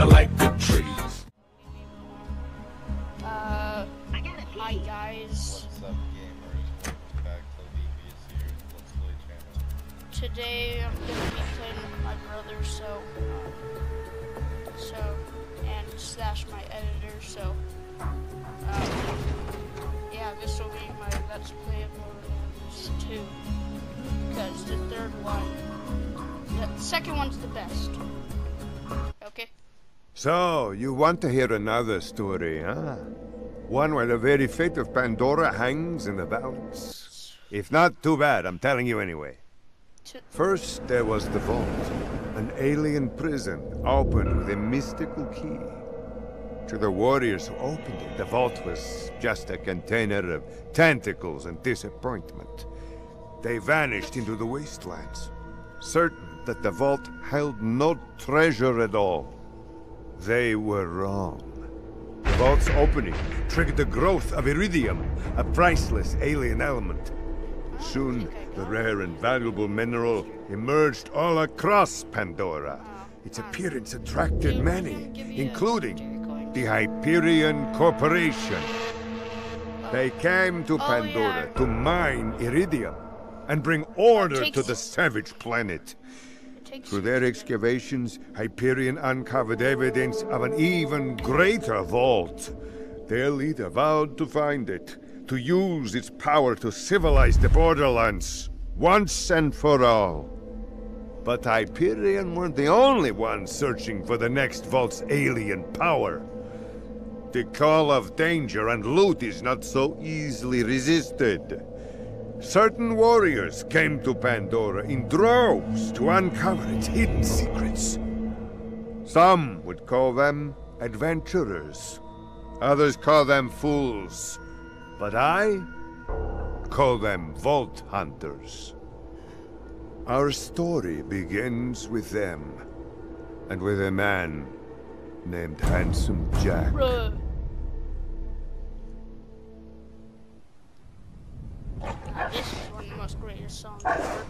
I like the trees. Hi guys. What's up, gamers? Welcome back to Levius here. Let's Play channel. Today I'm gonna be playing with my brother, and slash my editor, yeah, this will be my Let's Play of Borderlands 2, because the second one's the best. Okay? So, you want to hear another story, huh? One where the very fate of Pandora hangs in the balance? If not, too bad, I'm telling you anyway. First, there was the Vault, an alien prison opened with a mystical key. To the warriors who opened it, the Vault was just a container of tentacles and disappointment. They vanished into the wastelands, certain that the Vault held no treasure at all. They were wrong. The Vault's opening triggered the growth of iridium, a priceless alien element. Soon, the rare and valuable mineral emerged all across Pandora. Its appearance attracted many, including the Hyperion Corporation. They came to Pandora to mine iridium and bring order to the savage planet. Through their excavations, Hyperion uncovered evidence of an even greater vault. Their leader vowed to find it, to use its power to civilize the Borderlands, once and for all. But Hyperion weren't the only ones searching for the next vault's alien power. The call of danger and loot is not so easily resisted. Certain warriors came to Pandora in droves to uncover its hidden secrets. Some would call them adventurers. Others call them fools. But I call them Vault Hunters. Our story begins with them, and with a man named Handsome Jack. Bruh. This is one of the most greatest songs ever.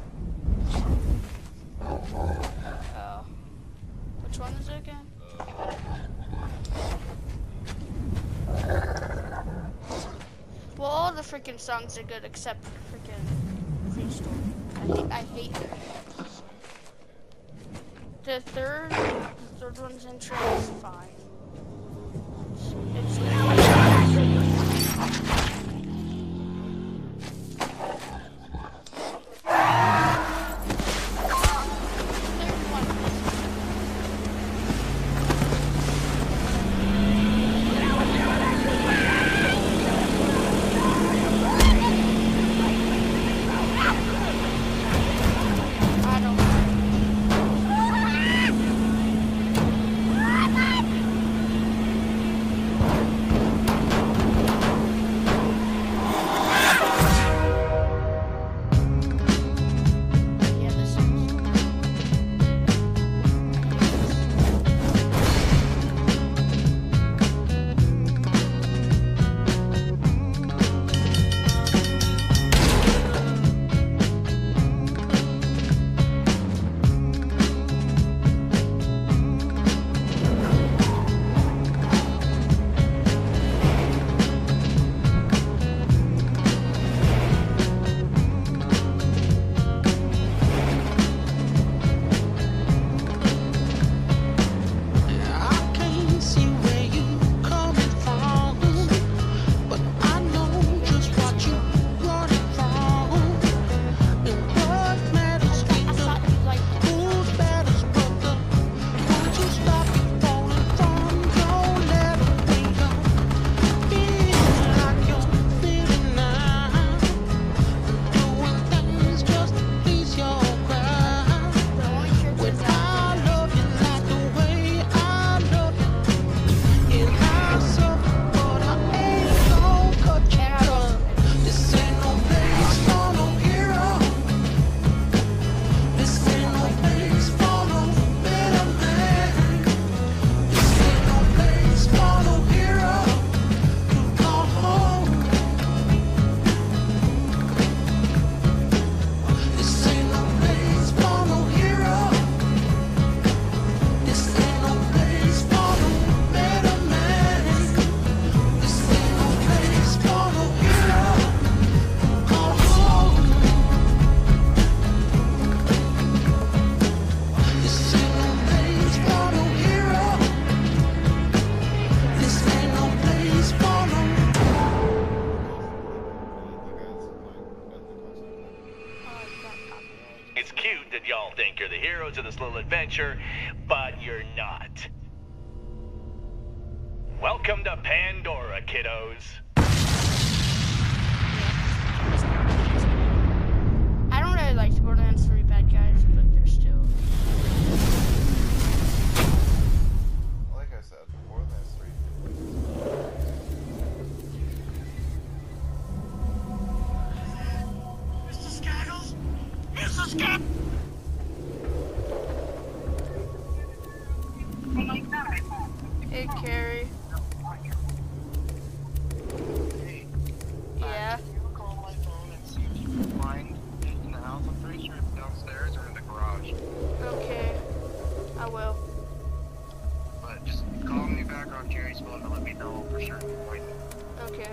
Which one is it again? Well, all the freaking songs are good except freaking Free Story. I hate it. The third one's intro is fine. that y'all think you're the heroes of this little adventure, but you're not. Welcome to Pandora, kiddos. I don't really like the Borderlands 3 bad guys, but they're still. Like I said, Borderlands 3. Mr. Skaggles! Mr. Skaggles! Hey, Carrie. Hey, Yeah. can you call my phone and see if you can find it in the house? I'm pretty sure it's downstairs or in the garage. Okay. I will. But just call me back on Jerry's phone to let me know for sure. Wait, Okay.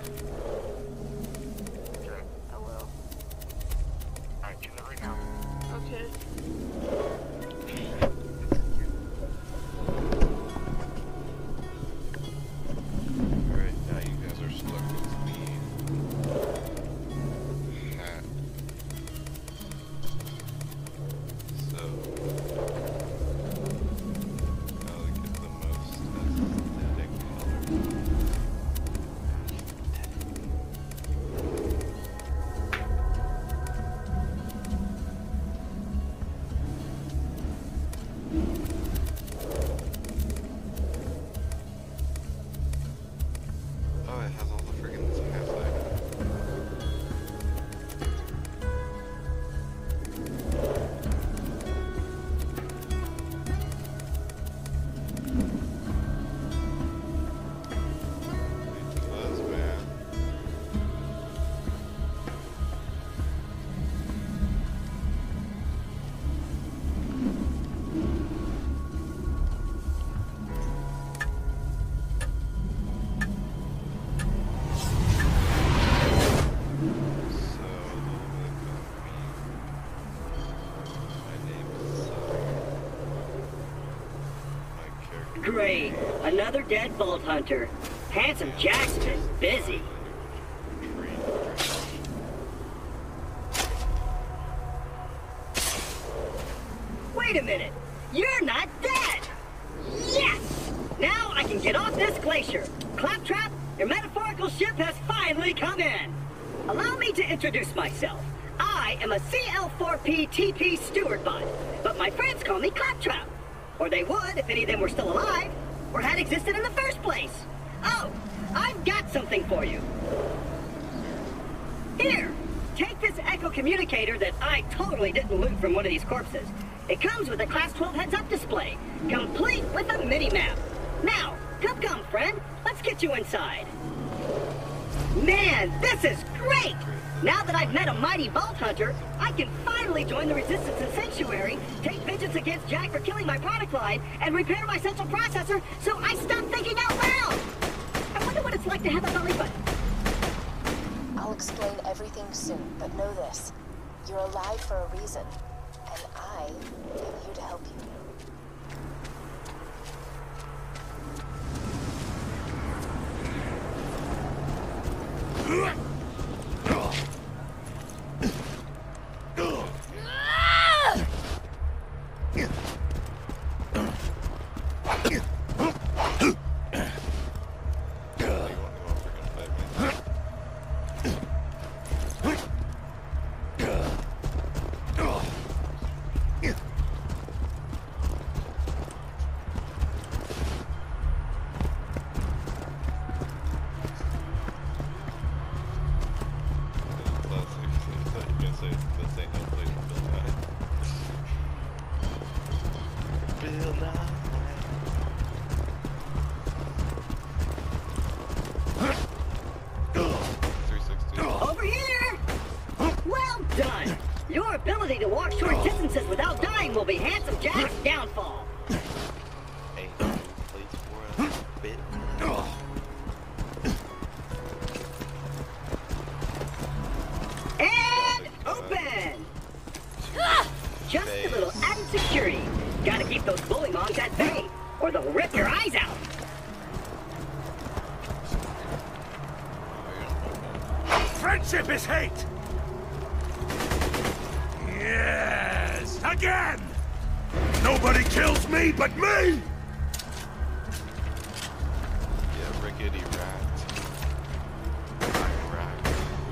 okay. I will. Alright, do that right now. Okay. Alright, now you guys are stuck with me. Hat. So, I'll get the most aesthetic color. Oh, it has all the friggin' hats I Buzz, man. So, a little bit about me. My name is my character. Great. Another dead Vault Hunter. Handsome Jack's been busy. Wait a minute. You're not dead! Yes! Now I can get off this glacier. Claptrap, your metaphorical ship has finally come in. Allow me to introduce myself. I am a CL4P TP steward bot, but my friends call me Claptrap. Or they would if any of them were still alive, or had existed in the first place. Oh, I've got something for you. Here, take this Echo communicator that I totally didn't loot from one of these corpses. It comes with a Class 12 heads-up display, complete with a mini-map. Now, come, friend, let's get you inside. Man, this is great! Now that I've met a mighty Vault Hunter, I can finally join the Resistance and Sanctuary, take vengeance against Jack for killing my product line, and repair my central processor so I stop thinking out loud! I wonder what it's like to have a belly button. I'll explain everything soon, but know this. You're alive for a reason, and I am here to help you. Over here! Well done! Your ability to walk short distances without dying will be Handsome Jack's downfall. Hey, please for a bit. And open! Just a little added security. Gotta keep those bully mongs at bay, or they'll rip your eyes out. Friendship is hate! Yes! Again! Nobody kills me but me! Yeah, rickety rat. Rat.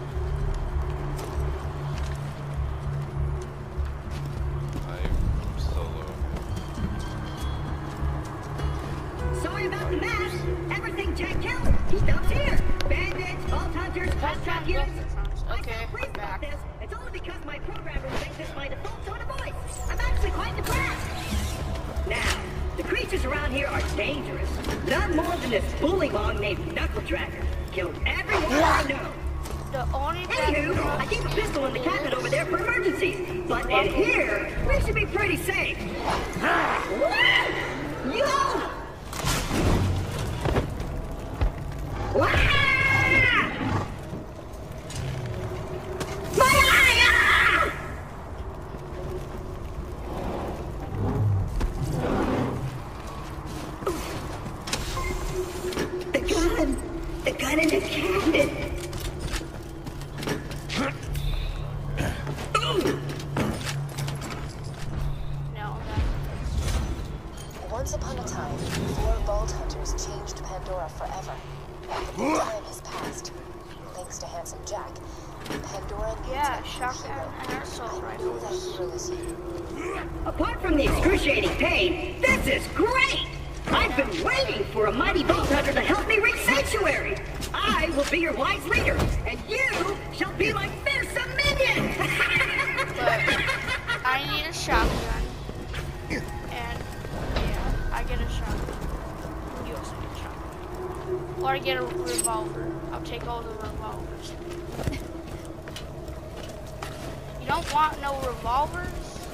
I'm solo. Sorry about the mess. Everything Jack killed, he dumps here. Bandits, vault hunters, fast trap units. Okay, I'm pleased back. about this. It's only because my programmer thinks this my default tone of voice. I'm actually quite depressed. Now, the creatures around here are dangerous. None more than this bullymong named Knuckle Dragger. Killed everyone I know. The only Anywho, I keep a pistol in the cabinet over there for emergencies. But in here, we should be pretty safe. Woo! Yo! Wah! My eye! Ah! The gun! The gun in the cabinet! No, Once upon a time, 4 Vault Hunters changed Pandora forever. But the time has passed. Thanks to Handsome Jack, Pandora needs yeah, a new shotgun hero. and assault I know that rifles. hero is you. Apart from the excruciating pain, this is great! I've been waiting for a mighty Vault Hunter to help me reach Sanctuary! I will be your wise leader, and you shall be my fearsome minion! But I need a shotgun. And yeah, I get a shotgun. You also get a shotgun. Or I get a revolver. I'll take all the revolvers. You don't want no revolvers?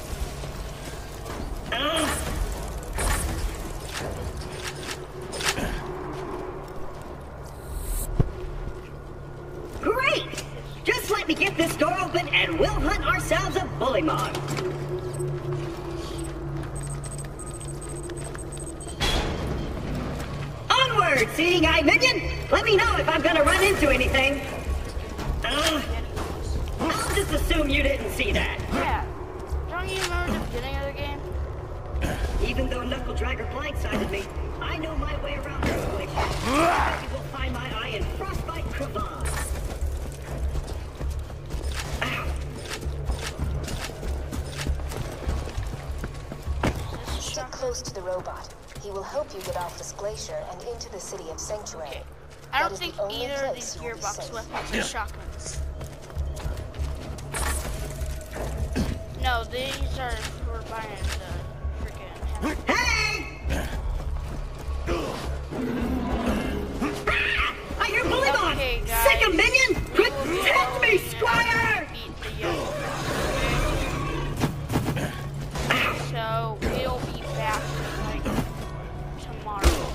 Great! Just let me get this door open and we'll hunt ourselves a bullymong. Onward, seeing eye minion! Let me know if I'm gonna run into anything. I'll just assume you didn't see that. Yeah. Don't you remember the beginning of the game? Even though Knuckle Dragger blindsided me, I know my way around this place. Maybe we'll find my eye in Frostbite Crevasse. Ow. Stick close to the robot. He will help you get off this glacier and into the city of Sanctuary. Okay. I That don't is the think only either of place these you will be gearbox safe. weapons are shotguns. No, these are for buying the freaking. Hey! I hear bullymong! Okay, guys. Sick of minion! Protect me, Squire! Beat the young. So we'll be back like tomorrow.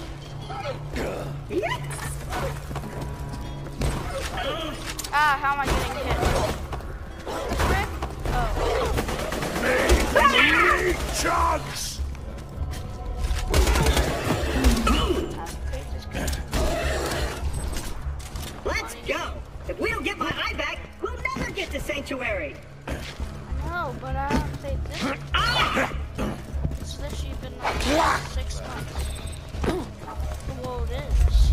Ah, how am I getting hit? Frick? Oh. Chugs! Let's go! If we don't get my eye back, we'll never get to Sanctuary! No, but I don't think this is. Ah! It's literally been like 6 months. Whoa, it is.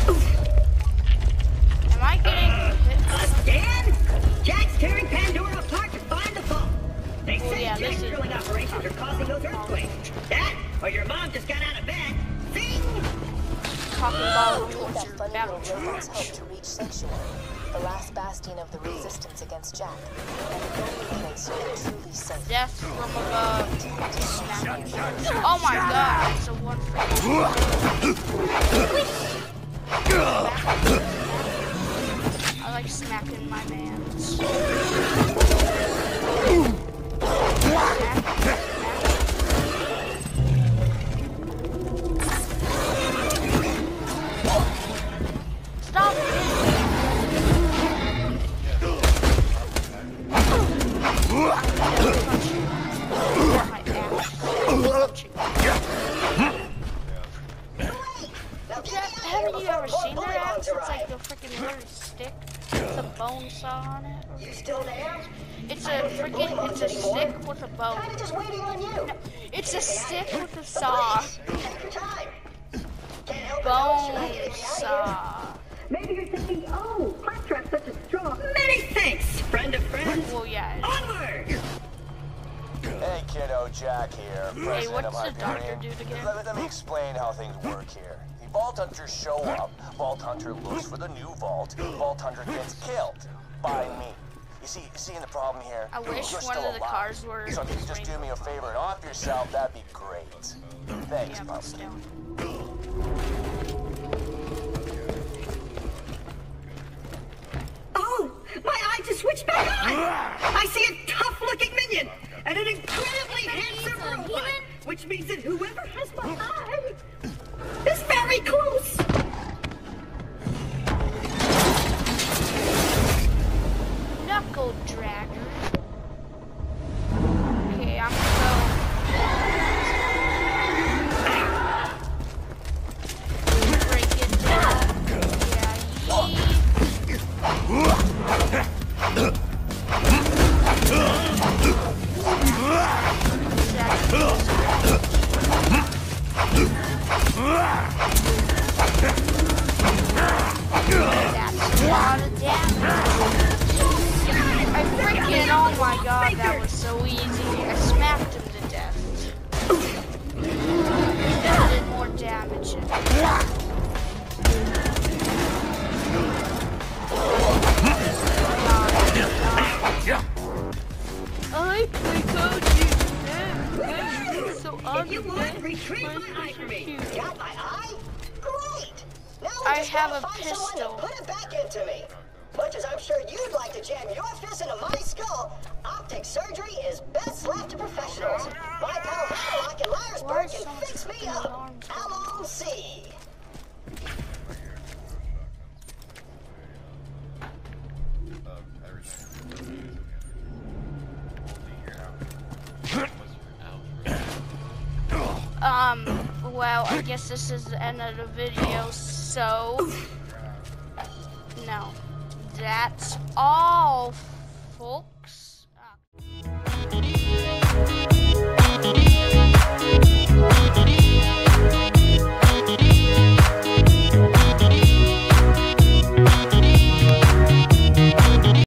Am I getting hit? Again? Jack's tearing Pandora apart to find the vault. They say yeah, Jack's this is- drilling operations are causing those earthquakes. That, or your mom just got out of bed. Zing! Talking about Need towards that your funny battle little robot's help charge. to reach Sanctuary, the last bastion of the resistance against Jack, and the only place you can truly safe. Death from above. Smacking. Oh my god, it's a one I like smacking my mans. Stop Haven't you ever seen their ass? It's like the freaking little stick. It's a bone bone saw on it. You still there? It's a freaking, it's a stick with a bone. Kinda just waiting on you. It's a stick with a saw. Take your time. Can't help Bone saw. Maybe you're thinking, oh, Claptrap's such a strong. Many thanks, friend of friends. Well, yeah. Onward! Hey kiddo, Jack here, president what's of the doctor Hyperion. dude again? Let me explain how things work here. The Vault Hunters show up, Vault Hunter looks for the new vault, Vault Hunter gets killed by me. You see the problem here? I wish You're one still of the alive. cars were So if you could just do me a favor and off yourself, that'd be great. Thanks, Yeah, bust puppy. down. Oh, my eye just switched back on! I see a tough-looking minion and an incredibly handsome robot, which means that whoever has my eye is very close. Knuckle dragger. Okay, I'm gonna go. Break it down. Yeah, that's a lot of damage. I freaking, oh my god, that was so easy. I smacked him to death. That did more damage. I so If you want, retrieve my eye for me. Got my eye? Great! Now we I just have gotta a find pistol. someone to put it back into me. Much as I'm sure you'd like to jam your fist into my skull, optic surgery is best left to professionals. My pal Hammerlock in Why Myersburg is so can much fix me fucking up. alarms How long see? Well, I guess this is the end of the video, so no, that's all, folks.